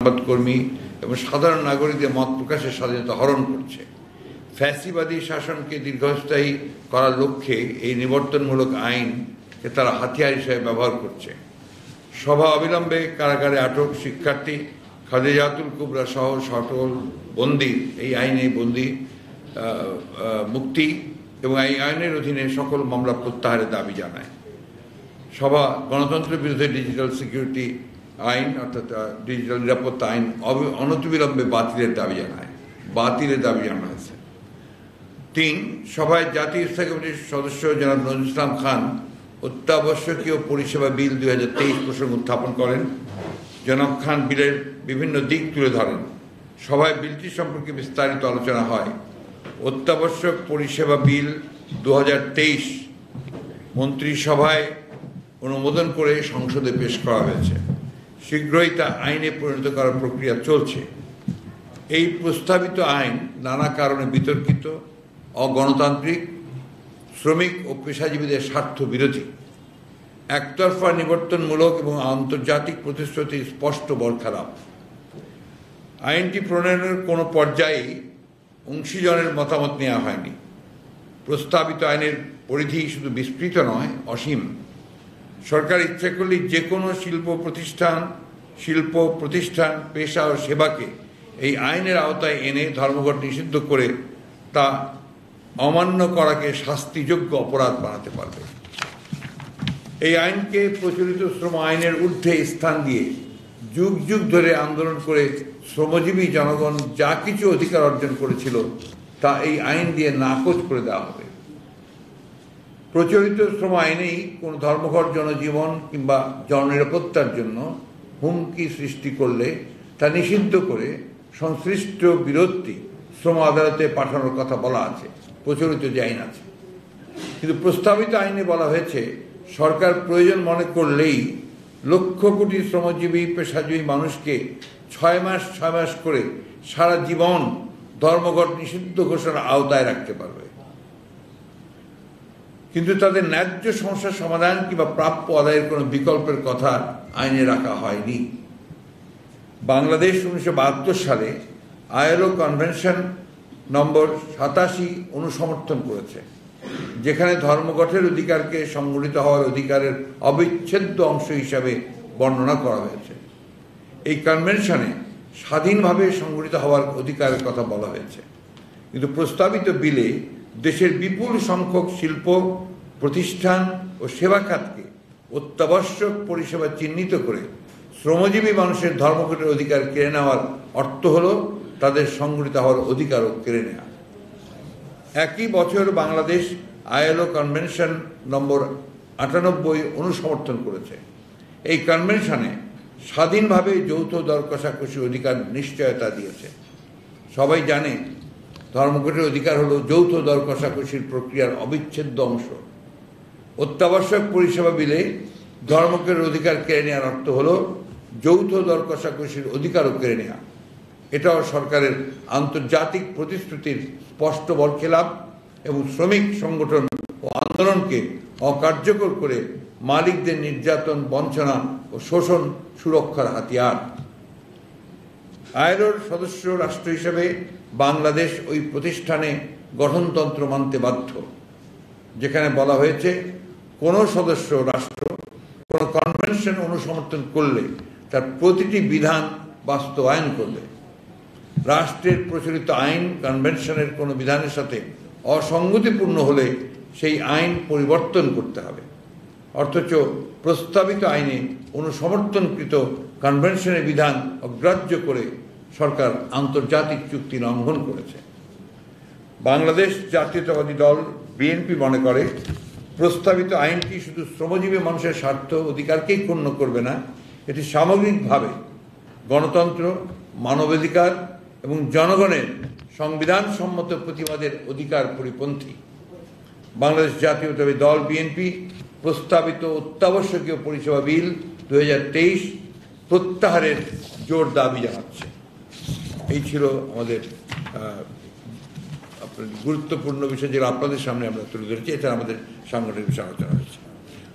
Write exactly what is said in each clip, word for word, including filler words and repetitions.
কর্মী এবং সাধারণ নাগরিকদের মত প্রকাশের স্বাধীনতা হরণ করছে। ফ্যাসিবাদী শাসনকে দীর্ঘস্থায়ী করার লক্ষ্যে এই নিবর্তনমূলক আইনকে তারা হাতিয়ার হিসেবে ব্যবহার করছে। সভা অবিলম্বে কারাগারে আটক শিক্ষার্থী খাদিজাতুল কুবরা সহ সকল বন্দী এই আইনে বন্দী মুক্তি এবং এই আইনের অধীনে সকল মামলা প্রত্যাহারের দাবি জানায়। সভা গণতন্ত্রের বিরুদ্ধে ডিজিটাল সিকিউরিটি আইন অর্থাৎ ডিজিটাল নিরাপত্তা আইন অনতিবিলম্বে বাতিলের দাবি জানায় বাতিলের দাবি জানা হয়েছে। তিন, সভায় জাতীয় স্থায়ী কমিটির সদস্য জনাব নজরুল ইসলাম খান অত্যাবশ্যকীয় পরিষেবা বিল দুই হাজার তেইশ প্রসঙ্গ উত্থাপন করেন। জনাব খান বিলের বিভিন্ন দিক তুলে ধরেন। সভায় বিলটি সম্পর্কে বিস্তারিত আলোচনা হয়। অত্যাবশ্যক পরিষেবা বিল দু হাজার তেইশ মন্ত্রিসভায় অনুমোদন করে সংসদে পেশ করা হয়েছে। শীঘ্রই তা আইনে পরিণত করার প্রক্রিয়া চলছে। এই প্রস্তাবিত আইন নানা কারণে বিতর্কিত, অগণতান্ত্রিক, শ্রমিক ও পেশাজীবীদের স্বার্থ বিরোধী, একতরফা নিবর্তনমূলক এবং আন্তর্জাতিক প্রতিশ্রুতির স্পষ্ট বরখেলাপ। আইনটি প্রণয়নের কোনো পর্যায়েই অংশীজনের মতামত নেওয়া হয়নি। প্রস্তাবিত আইনের পরিধি শুধু বিস্তৃত নয়, অসীম। সরকার ইচ্ছে করলেই যে কোনো শিল্প প্রতিষ্ঠান শিল্প প্রতিষ্ঠান পেশা ও সেবাকে এই আইনের আওতায় এনে ধর্মঘট নিষিদ্ধ করে তা অমান্য করাকে শাস্তিযোগ্য অপরাধ বানাতে পারবে। এই আইনকে প্রচলিত শ্রম আইনের ঊর্ধ্বে স্থান দিয়ে যুগ যুগ ধরে আন্দোলন করে শ্রমজীবী জনগণ যা কিছু অধিকার অর্জন করেছিল তা এই আইন দিয়ে নাকচ করে দেওয়া হবে। প্রচলিত শ্রম আইনেই কোন ধর্মঘট জনজীবন কিংবা জননিরাপত্তার জন্য হুমকি সৃষ্টি করলে তা নিষিদ্ধ করে সংশ্লিষ্ট বিরোধটি শ্রম আদালতে পাঠানোর কথা বলা আছে, প্রচলিত যে আইন আছে। কিন্তু প্রস্তাবিত আইনে বলা হয়েছে সরকার প্রয়োজন মনে করলেই লক্ষ কোটি শ্রমজীবী পেশাজীবী মানুষকে ছয় মাস ছয় মাস করে সারা জীবন ধর্মঘট নিষিদ্ধ ঘোষণার আওতায় রাখতে পারবে। কিন্তু তাদের ন্যায্য সমস্যার সমাধান কিংবা প্রাপ্য আদায়ের কোনো বিকল্পের কথা আইনে রাখা হয়নি। বাংলাদেশ উনিশশো বাহাত্তর সালে আইএলও কনভেনশন নম্বর সাতাশি অনুসমর্থন করেছে, যেখানে ধর্মঘটের অধিকারকে সংগঠিত হওয়ার অধিকারের অবিচ্ছেদ্য অংশ হিসাবে বর্ণনা করা হয়েছে। এই কনভেনশনে স্বাধীনভাবে সংগঠিত হওয়ার অধিকারের কথা বলা হয়েছে। কিন্তু প্রস্তাবিত বিলে দেশের বিপুল সংখ্যক শিল্প প্রতিষ্ঠান ও সেবা খাতকে অত্যাবশ্যক পরিষেবা চিহ্নিত করে শ্রমজীবী মানুষের ধর্মঘটের অধিকার কেড়ে নেওয়ার অর্থ হল তাদের সংগঠিত হওয়ার অধিকারও কেড়ে নেওয়া। একই বছর বাংলাদেশ আইএলও কনভেনশন নম্বর আটানব্বই অনুসমর্থন করেছে। এই কনভেনশনে স্বাধীনভাবে যৌথ দর কষাকষি অধিকার নিশ্চয়তা দিয়েছে। সবাই জানে ধর্মঘটের অধিকার হলো যৌথ দর কষাকষির প্রক্রিয়ার অবিচ্ছেদ্য অংশ। অত্যাবশ্যক পরিষেবা বিলে ধর্মঘটের অধিকার কেড়ে নেওয়ার অর্থ হলো যৌথ দর কষাকষির অধিকারও কেড়ে নেওয়া। এটাও সরকারের আন্তর্জাতিক প্রতিশ্রুতির স্পষ্ট বরখেলাপ এবং শ্রমিক সংগঠন ও আন্দোলনকে অকার্যকর করে মালিকদের নির্যাতন, বঞ্চনা ও শোষণ সুরক্ষার হাতিয়ার। আইএলওর সদস্য রাষ্ট্র হিসেবে বাংলাদেশ ওই প্রতিষ্ঠানে গঠনতন্ত্র মানতে বাধ্য, যেখানে বলা হয়েছে কোনো সদস্য রাষ্ট্র কোনো কনভেনশন অনুসমর্থন করলে তার প্রতিটি বিধান বাস্তবায়ন করবে। রাষ্ট্রের প্রচলিত আইন কনভেনশনের কোনো বিধানের সাথে অসঙ্গতিপূর্ণ হলে সেই আইন পরিবর্তন করতে হবে। অথচ প্রস্তাবিত আইনে অনুসমর্থনকৃত কনভেনশনের বিধান অগ্রাহ্য করে সরকার আন্তর্জাতিক চুক্তি লঙ্ঘন করেছে। বাংলাদেশ জাতীয়তাবাদী দল বিএনপি মনে করে প্রস্তাবিত আইনটি শুধু শ্রমজীবী মানুষের স্বার্থ অধিকারকেই ক্ষুণ্ণ করবে না, এটি সামগ্রিকভাবে গণতন্ত্র, মানবাধিকার এবং জনগণের সংবিধান সম্মত প্রতিবাদের অধিকার পরিপন্থী। বাংলাদেশ জাতীয়তাবাদী দল বিএনপি প্রস্তাবিত অত্যাবশ্যকীয় পরিষেবা বিল দুই হাজার তেইশ প্রত্যাহারের জোর দাবি জানাচ্ছে। এই ছিল আমাদের আপনার গুরুত্বপূর্ণ বিষয়, যেটা আপনাদের সামনে আমরা তুলে ধরেছি। এটা আমাদের সাংগঠনিক বিষয়ে আলোচনা হয়েছে,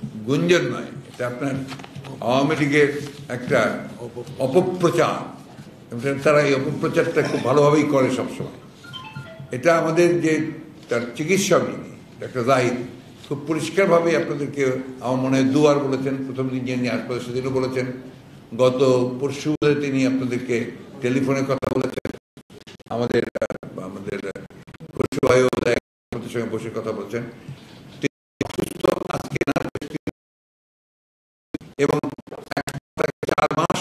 গুঞ্জন নয়। এটা আপনার আওয়ামী লীগের একটা অপপ্রচার, তারা এই অপপ্রচারটা খুব ভালোভাবেই করে সবসময়। এটা আমাদের যে তার চিকিৎসক যিনি ডাক্তার জাহিদ খুব পরিষ্কারভাবে আপনাদেরকে আমার মনে হয় দুবার বলেছেন, প্রথম দিন যিনি হাসপাতাল সেদিনও বলেছেন, গত পরশু তিনি আপনাদেরকে টেলিফোনে কথা বলেছেন, আমাদের আমাদের পরশু ভাইও আপনাদের সঙ্গে বসে কথা বলছেন। আজকে না এবং চার মাস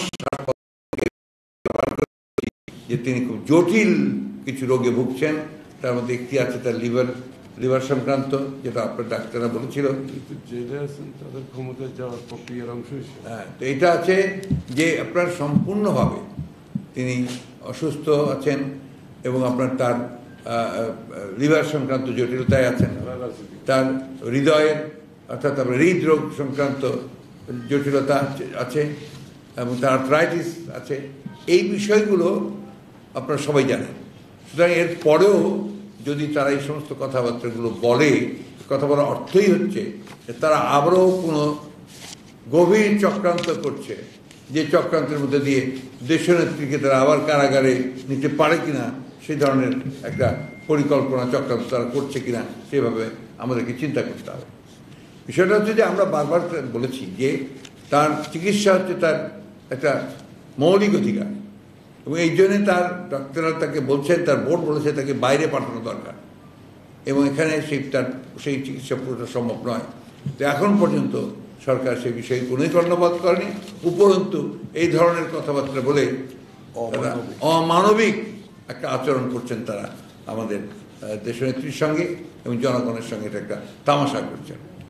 যে তিনি খুব জটিল কিছু রোগে ভুগছেন, তার মধ্যে একটি আছে তার লিভার লিভার সংক্রান্ত, যেটা আপনার ডাক্তাররা বলেছিল। তাদের ক্ষমতায় যাওয়ার প্রক্রিয়ার অংশ। হ্যাঁ, তো এটা আছে যে আপনার সম্পূর্ণভাবে তিনি অসুস্থ আছেন এবং আপনার তার লিভার সংক্রান্ত জটিলতায় আছেন, তার হৃদয়ের অর্থাৎ আপনার হৃদরোগ সংক্রান্ত জটিলতা আছে এবং তার আর্থ্রাইটিস আছে। এই বিষয়গুলো আপনারা সবাই জানেন। সুতরাং এর পরেও যদি তারা এই সমস্ত কথাবার্তাগুলো বলে, কথা বলার অর্থই হচ্ছে যে তারা আবারও কোনো গভীর চক্রান্ত করছে, যে চক্রান্তের মধ্যে দিয়ে দেশনেত্রীকে তারা আবার কারাগারে নিতে পারে কিনা সেই ধরনের একটা পরিকল্পনা চক্রান্ত তারা করছে কিনা সেভাবে আমাদেরকে চিন্তা করতে হবে। বিষয়টা হচ্ছে যে আমরা বারবার বলেছি যে তার চিকিৎসা হচ্ছে তার একটা মৌলিক অধিকার এবং এই জন্যে তার ডাক্তাররা তাকে বলছেন, তার বোর্ড বলেছে তাকে বাইরে পাঠানো দরকার এবং এখানে সেই তার সেই চিকিৎসা পুরোটা সম্ভব নয়। তো এখন পর্যন্ত সরকার সেই বিষয়ে কোনোই কর্ণপাত করেনি, উপরন্তু এই ধরনের কথাবার্তা বলে অমানবিক একটা আচরণ করছেন তারা আমাদের দেশনেত্রীর সঙ্গে এবং জনগণের সঙ্গে এটা একটা তামাশা করছেন।